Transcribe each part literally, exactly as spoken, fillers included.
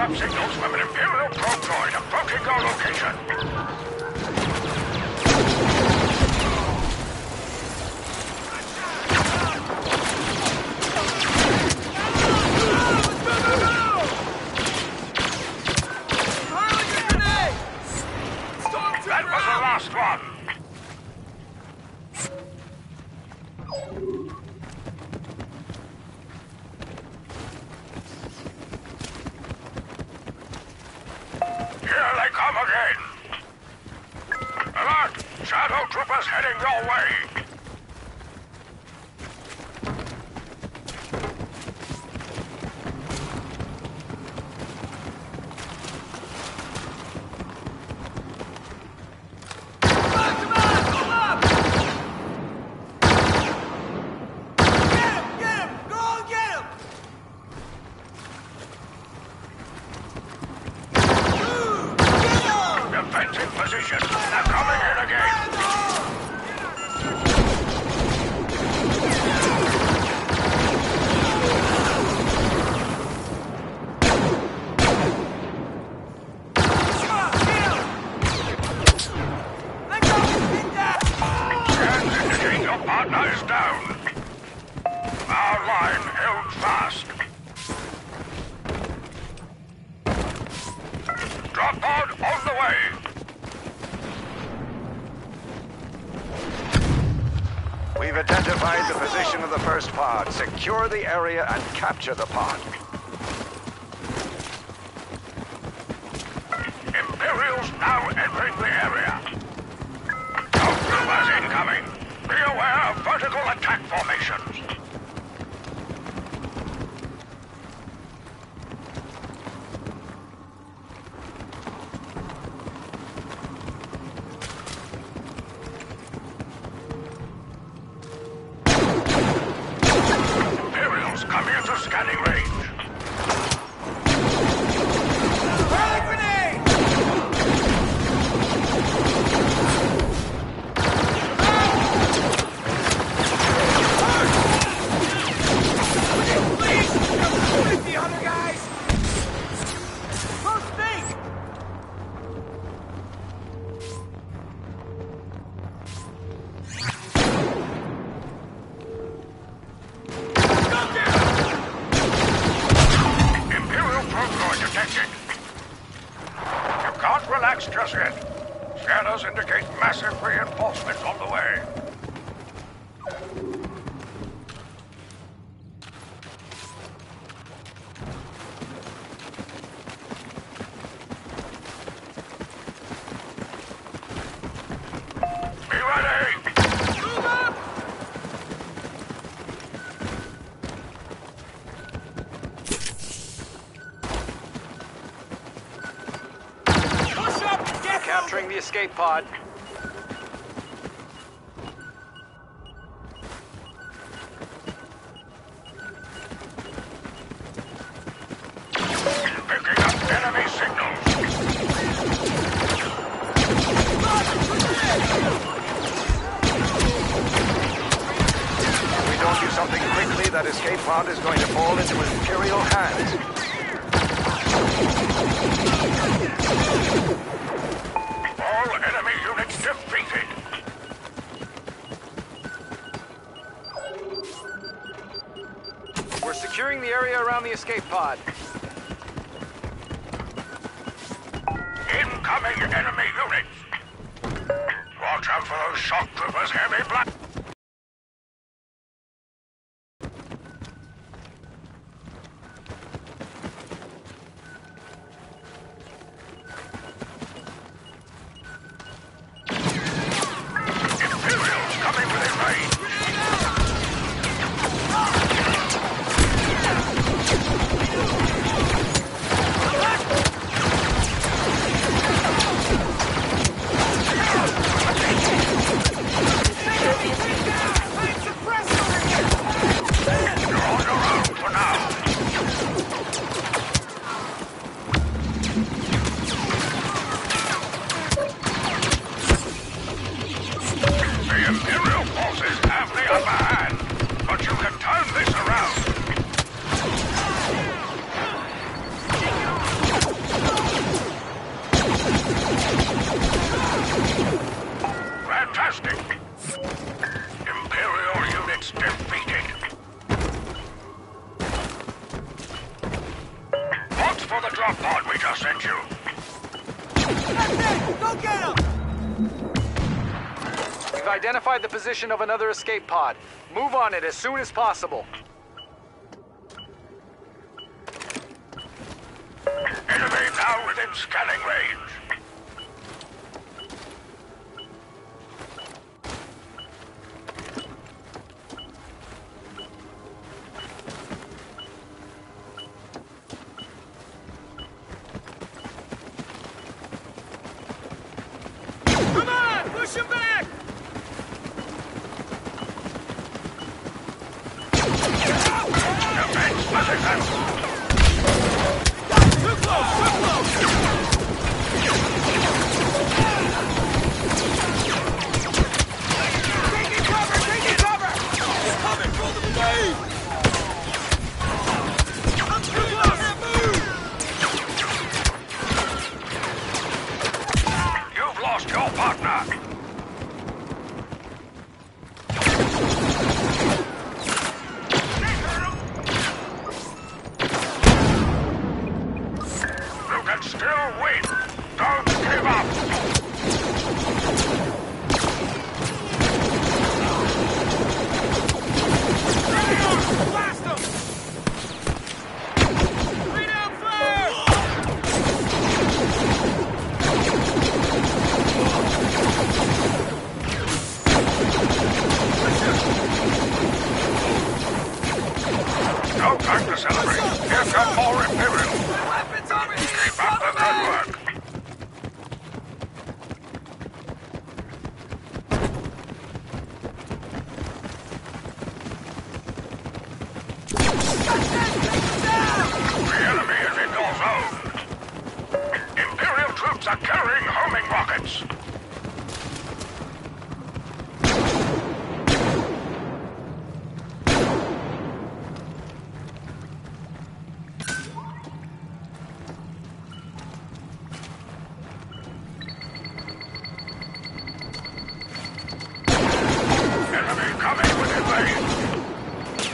up signals from an Imperial probe droid approaching your location. That was the last one. Here they come again. Alert! Shadow troopers heading your way. Position. They're coming in again. Scans indicate your partner is down. Our line held fast. Drop pod on the way. We've identified the position of the first pod. Secure the area and capture the pod. Imperials now entering the area. Troopers incoming. Be aware of vertical attack formations. Come here to scanning range. Throwing grenade! Please! With the other guys! First thing! You can't relax just yet. Scanners indicate massive reinforcements on the way. Be ready! Move up! Capturing the escape pod. Picking up enemy signals. If we don't do something quickly, that escape pod is going to fall into Imperial hands. All enemy units defeated. We're securing the area around the escape pod. Incoming enemy units. Watch out for those shock troopers, heavy black. Imperials coming within range. We've identified the position of another escape pod. Move on it as soon as possible. Enemy now within scanning range. Come on! Push him back! Defense position! Too close! Too close! Taking cover! Taking cover! It's coming! Roll the blade! I'm too close! Move! You've lost your partner! You can still win! Don't give up! Blast him! Lay down flare! No time to celebrate! Here come more Imperial! Weapons over here! Keep up the good work! The enemy is in your zone! Imperial troops are carrying homing rockets! Enemy coming within range!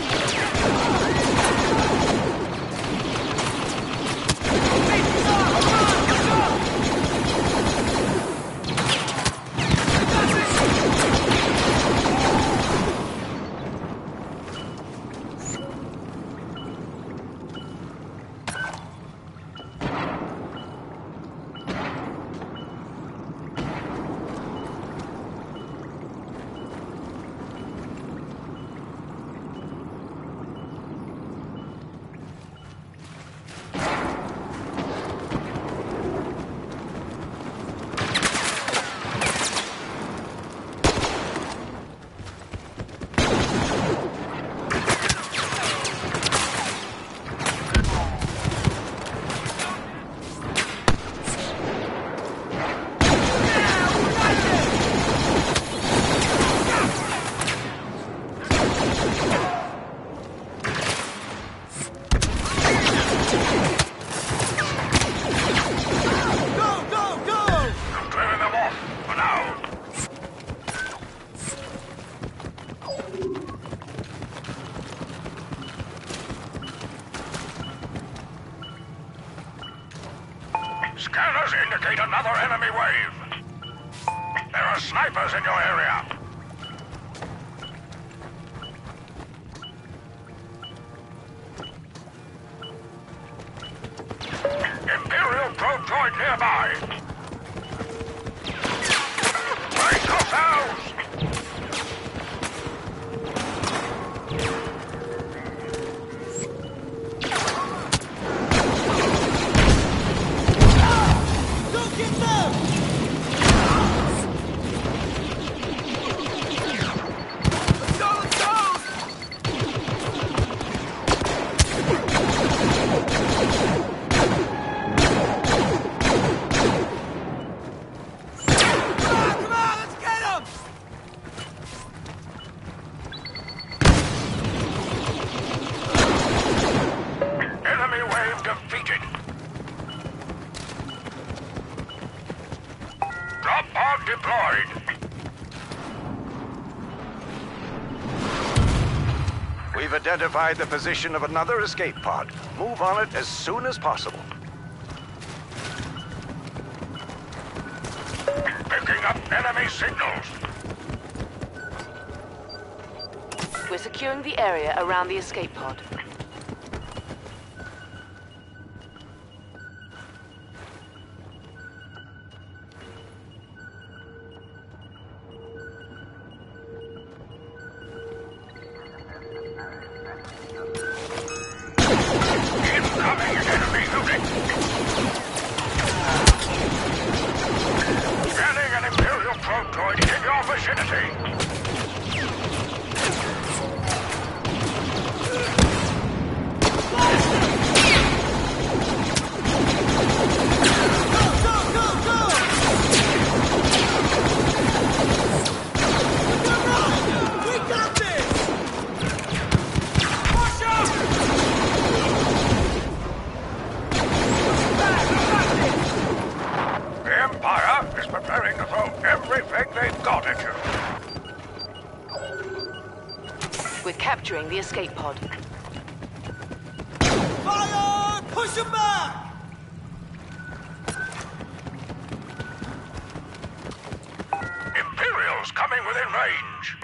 Go, go, go! You've driven them off for now! Scanners indicate another enemy wave! There are snipers in your area! Imperial probe droid nearby! Brace yourselves! Don't get them! Let's go, let's go! Come on, come on, let's get him! Enemy wave defeated! Drop pod deployed! We've identified the position of another escape pod. Move on it as soon as possible. Picking up enemy signals! securing the area around the escape pod. Incoming enemy unit! Scanning an Imperial probe droid in your vicinity! Preparing to throw everything they've got at you. We're capturing the escape pod. Fire! Push him back! Imperials coming within range.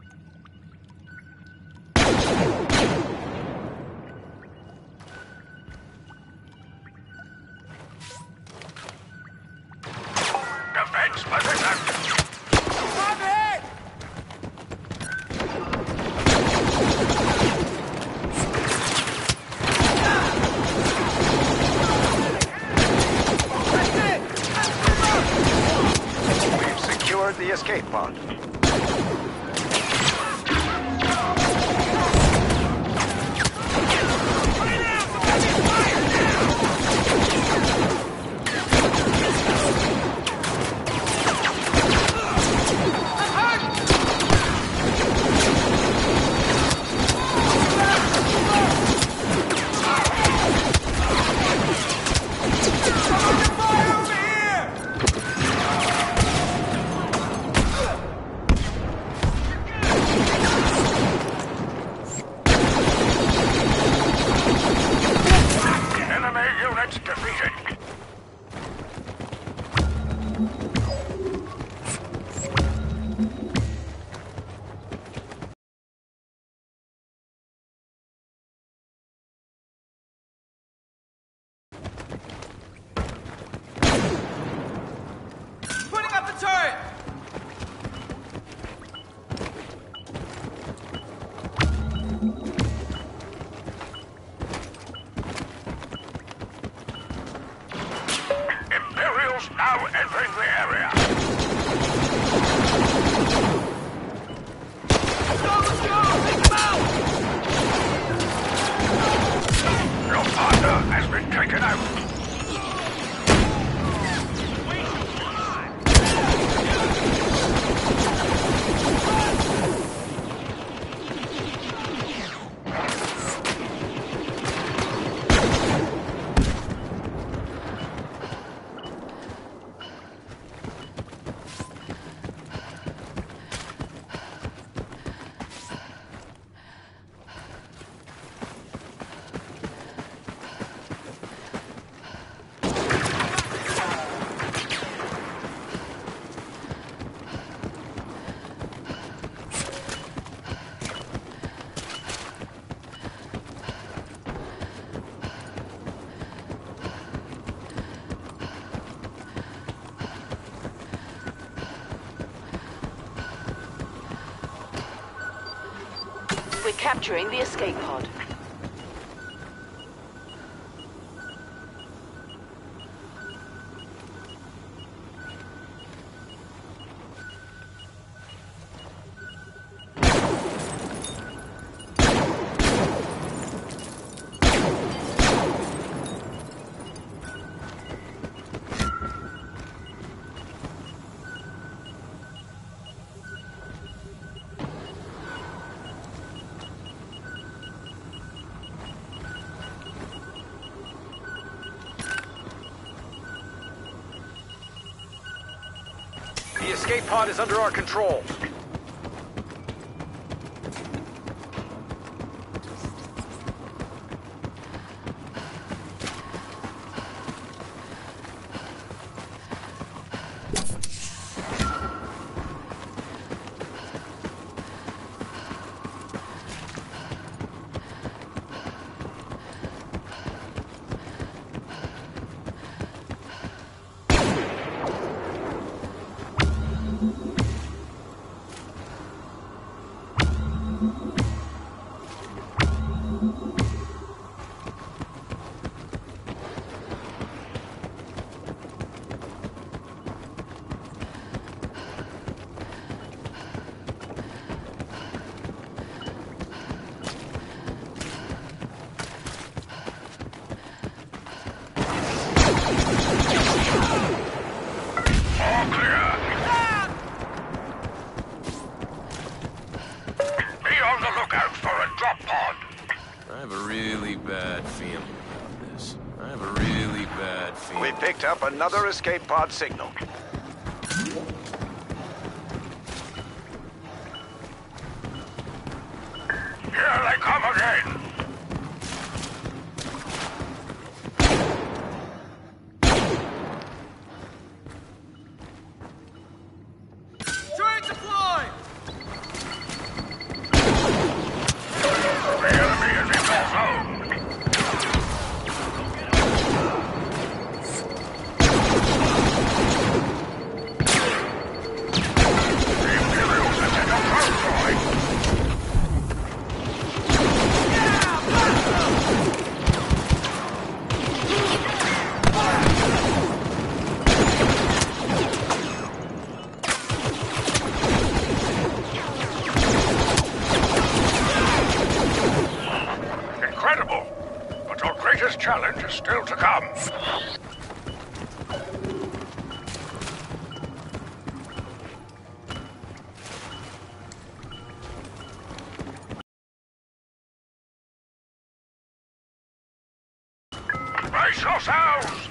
Defense position! Come in! We've secured the escape pod. Now entering the area. Let's go, let's go! Take him out! Your partner has been taken out. We're capturing the escape pod. The escape pod is under our control. picked up another escape pod signal. Here they come again! Turret deployed! The enemy is in their zone! The Imperials have hit a convoy! Incredible! But our greatest challenge is still to come. Brace yourselves!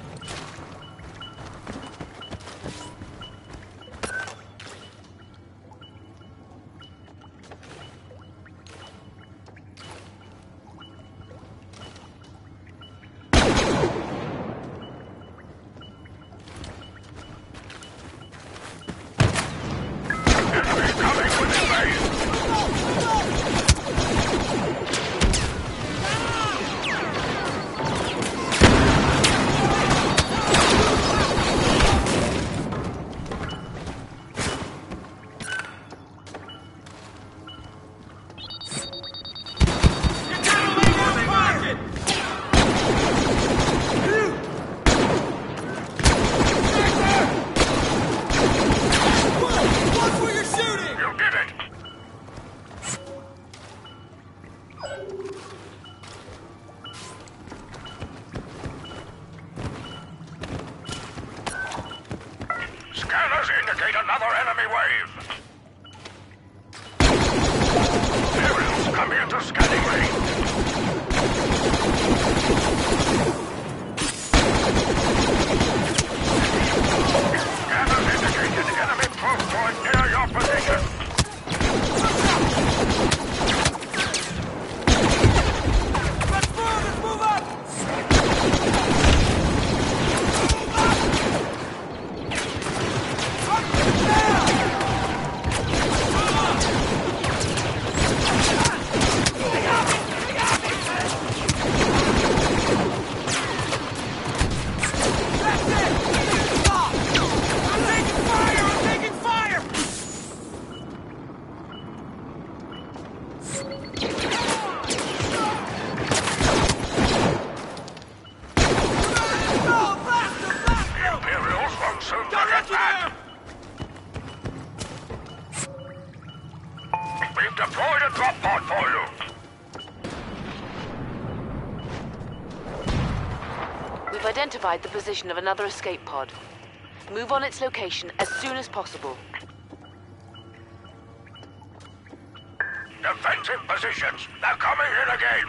Enemy coming within range! Watch where you're shooting! You did it! Scanners indicate another enemy wave. Imperials come into scanning range. Scanners indicate an enemy proof point near your position. Let's move! Let's move up! That's it! Stop! I'm taking fire! I'm taking fire! Go! Blast them! Blast The them! Imperials won't soon Got get after back. them! We've deployed a drop pod for you. We've identified the position of another escape pod. Move on its location as soon as possible. Defensive positions. They're coming in again.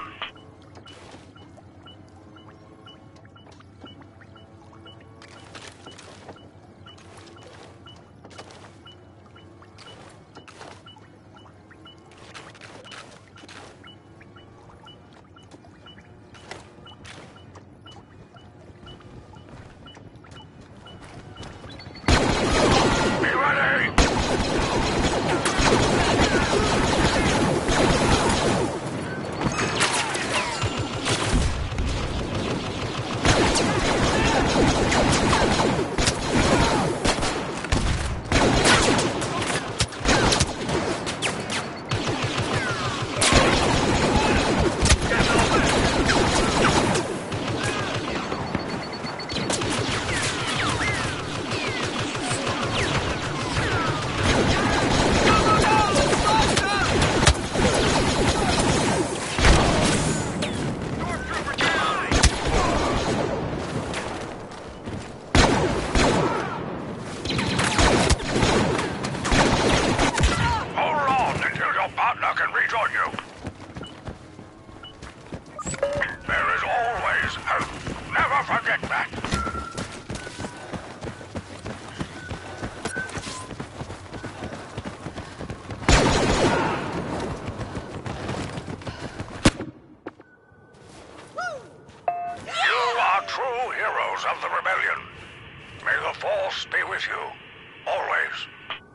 Be ready. Always.